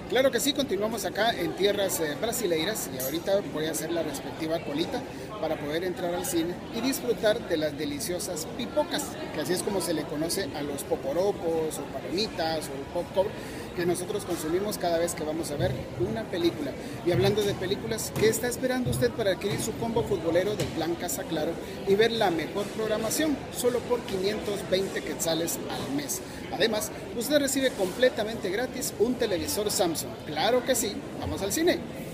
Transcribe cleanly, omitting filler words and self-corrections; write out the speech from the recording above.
Claro que sí, continuamos acá en tierras brasileiras y ahorita voy a hacer la respectiva colita para poder entrar al cine y disfrutar de las deliciosas pipocas, que así es como se le conoce a los poporopos o palomitas o el popcorn que nosotros consumimos cada vez que vamos a ver una película. Y hablando de películas, ¿qué está esperando usted para adquirir su combo futbolero del Plan Casa Claro y ver la mejor programación solo por 520 quetzales al mes? Además, usted recibe completamente gratis un televisor Samsung. Claro que sí, vamos al cine.